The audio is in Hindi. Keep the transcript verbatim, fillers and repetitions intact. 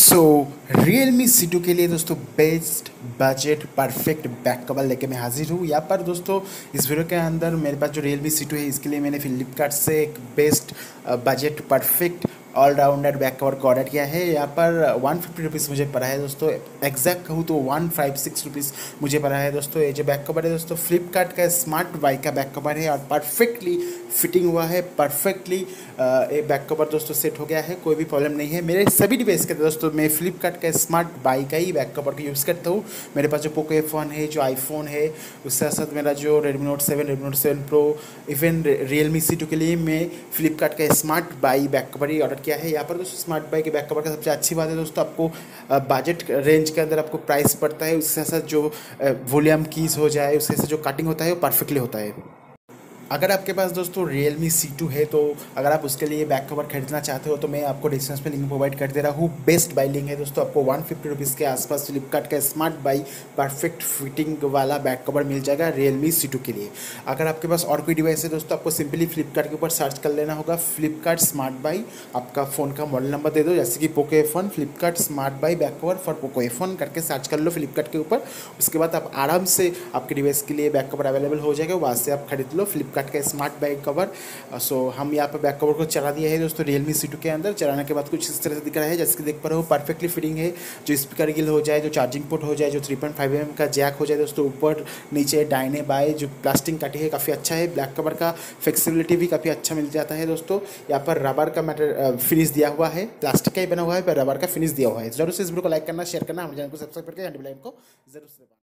So real me C two के लिए दोस्तों best budget perfect back cover लेके मैं हाजिर हूँ। यहाँ पर दोस्तों इस वीडियो के अंदर मेरे पास जो रियल मी सी टू है इसके लिए मैंने फ्लिपकार्ट से एक best budget perfect all rounder back cover को ऑर्डर किया है। यहाँ पर वन फिफ्टी रुपीज़ मुझे पड़ा है दोस्तों, एग्जैक्ट कहूँ तो वन फाइव सिक्स रुपीज़ मुझे पड़ा है दोस्तों। ये जो बैक कवर है दोस्तों फ्लिपकार्ट का स्मार्ट बाई का बैक कवर है और परफेक्टली फिटिंग हुआ है, परफेक्टली ये बैक कवर दोस्तों सेट हो गया है, कोई भी प्रॉब्लम नहीं है। मेरे सभी डिवाइस के दोस्तों मैं फ्लिपकार्ट का स्मार्ट बाई का ही बैक कवर को यूज़ करता हूँ। मेरे पास जो पोको एफ वन है, जो आईफोन है, उसके साथ साथ मेरा जो Redmi Note seven, Redmi Note seven Pro, even Realme C two के लिए मैं फ्लिपकार्ट का स्मार्ट बाई बैक कवर ही ऑर्डर किया है। यहाँ पर दोस्तों स्मार्ट बाई के बैक कवर का सबसे अच्छी बात है दोस्तों, आपको बजट रेंज के अंदर आपको प्राइस पड़ता है। उसके साथ जो वॉल्यूम कीज हो जाए, उसके साथ जो कटिंग होता है वो परफेक्टली होता है। अगर आपके पास दोस्तों रियल मी सी टू है तो अगर आप उसके लिए बैक कवर खरीदना चाहते हो तो मैं आपको डिस्क्रिप्शन में लिंक प्रोवाइड कर दे रहा हूँ। बेस्ट बाई लिंक है दोस्तों, आपको वन फिफ्टी रुपीज़ के आसपास फ्लिपकार्ट का स्मार्ट बाई परफेक्ट फिटिंग वाला बैक कवर मिल जाएगा रियल मी सी टू के लिए। अगर आपके पास और कोई डिवाइस है दोस्तों, आपको सिंपली फ्लिपकार्ट के ऊपर सर्च कर लेना होगा फ्लिपकार्ट स्मार्ट बाई, आपका फ़ोन का मॉडल नंबर दे दो, जैसे कि Poco F one Flipkart Smart Buy back cover for Poco F one करके सर्च कर लो फ्लिपकार्ट के ऊपर। उसके बाद आप आराम से आपके डिवाइस के लिए बैक कवर अवेलेबल हो जाएगा, वहाँ से आप खरीद लो फ्लिपकार्ट का स्मार्ट बाई कवर। सो हम यहाँ पर बैक कवर को चला दिया है दोस्तों रियल मी सी टू के अंदर। चलाने के बाद कुछ इस तरह से दिख रहा है, जैसे कि देख पा रहे हो परफेक्टली फिटिंग है। जो स्पीकर गिल हो जाए, जो चार्जिंग पोर्ट हो जाए, जो थ्री पॉइंट फाइव एम का जैक हो जाए दोस्तों, ऊपर नीचे दाहिने बाएं जो प्लास्टिक कटी है काफ़ी अच्छा है। ब्लैक कवर का फ्लेक्सिबिलिटी भी काफ़ी अच्छा मिल जाता है दोस्तों। यहाँ पर रबर का मैटर फिनिश दिया हुआ है, प्लास्टिक का ही बना हुआ है पर रबर का फिनिश दिया हुआ है। जरूर से इस वीडियो को लाइक करना, शेयर करना, हमारे चैनल को सब्सक्राइब करके घंटी बेल आइकन को जरूर से